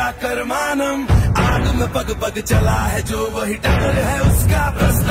क्या कर मानम, आग में पग पग चला है जो वही टक्कर है उसका प्रश्न